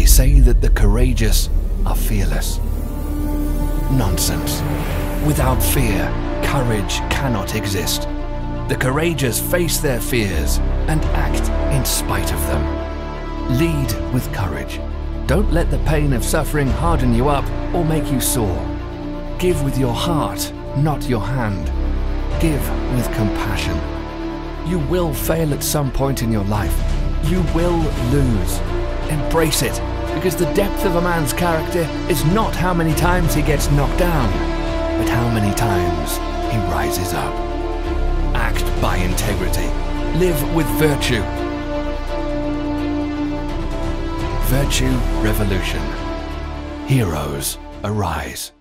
They say that the courageous are fearless. Nonsense. Without fear, courage cannot exist. The courageous face their fears and act in spite of them. Lead with courage. Don't let the pain of suffering harden you up or make you sore. Give with your heart, not your hand. Give with compassion. You will fail at some point in your life. You will lose. Embrace it, because the depth of a man's character is not how many times he gets knocked down, but how many times he rises up. Act by integrity. Live with virtue. Virtue Revolution. Heroes arise.